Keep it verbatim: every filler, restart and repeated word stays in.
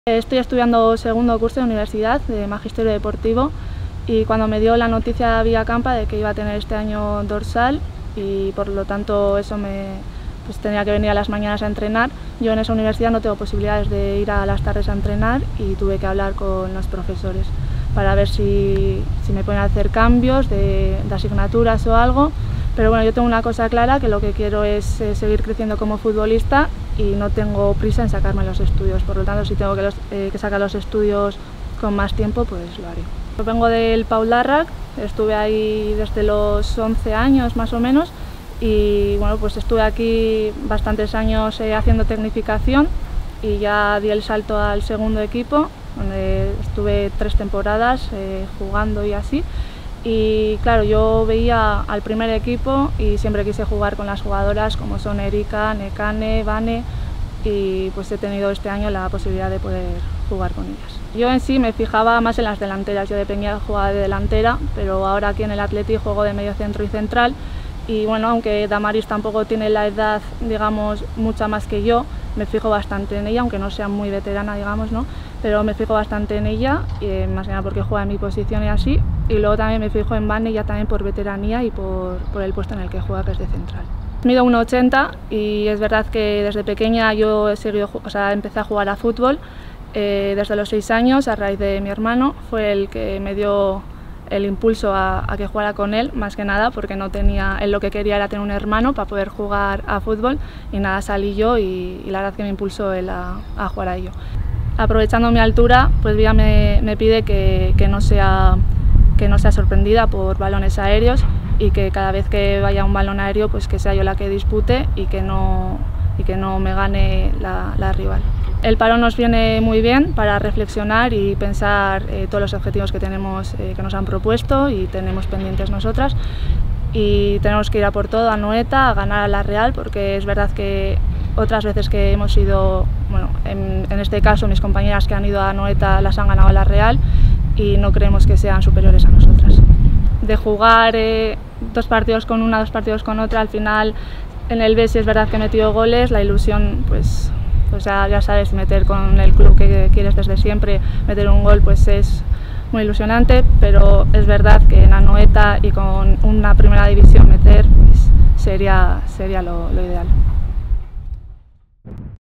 Estoy estudiando segundo curso de universidad de Magisterio Deportivo y cuando me dio la noticia vía Campa de que iba a tener este año dorsal y por lo tanto eso me pues tenía que venir a las mañanas a entrenar, yo en esa universidad no tengo posibilidades de ir a las tardes a entrenar y tuve que hablar con los profesores para ver si, si me pueden hacer cambios de, de asignaturas o algo. Pero bueno, yo tengo una cosa clara, que lo que quiero es eh, seguir creciendo como futbolista y no tengo prisa en sacarme los estudios, por lo tanto si tengo que, los, eh, que sacar los estudios con más tiempo, pues lo haré. Yo vengo del Pau Larrac, estuve ahí desde los once años más o menos y bueno, pues estuve aquí bastantes años eh, haciendo tecnificación y ya di el salto al segundo equipo, donde estuve tres temporadas eh, jugando y así. Y claro, yo veía al primer equipo y siempre quise jugar con las jugadoras como son Erika, Nekane, Vane, y pues he tenido este año la posibilidad de poder jugar con ellas. Yo en sí me fijaba más en las delanteras, yo de pequeña jugaba de delantera, pero ahora aquí en el Atleti juego de medio centro y central. Y bueno, aunque Damaris tampoco tiene la edad, digamos, mucha más que yo, me fijo bastante en ella, aunque no sea muy veterana, digamos, ¿no? Pero me fijo bastante en ella, y más que nada porque juega en mi posición y así. Y luego también me fijo en Vane, ya también por veteranía y por, por el puesto en el que juega, que es de central. Mido uno ochenta y es verdad que desde pequeña yo he seguido, o sea, empecé a jugar a fútbol eh, desde los seis años, a raíz de mi hermano. Fue el que me dio el impulso a, a que jugara con él, más que nada porque no tenía, él lo que quería era tener un hermano para poder jugar a fútbol y nada, salí yo y, y la verdad que me impulsó él a, a jugar a ello. Aprovechando mi altura, pues Vía me, me pide que, que, no sea, que no sea sorprendida por balones aéreos y que cada vez que vaya un balón aéreo pues que sea yo la que dispute y que no, y que no me gane la, la rival. El parón nos viene muy bien para reflexionar y pensar eh, todos los objetivos que, tenemos, eh, que nos han propuesto y tenemos pendientes nosotras. Y tenemos que ir a por todo, a Anoeta, a ganar a la Real, porque es verdad que otras veces que hemos ido, bueno, en, en este caso mis compañeras que han ido a Anoeta las han ganado a la Real y no creemos que sean superiores a nosotras. De jugar eh, dos partidos con una, dos partidos con otra, al final en el B sí es verdad que he metido goles, la ilusión pues... O sea, ya sabes, meter con el club que quieres desde siempre, meter un gol pues es muy ilusionante, pero es verdad que en Anoeta y con una primera división meter pues sería, sería lo, lo ideal.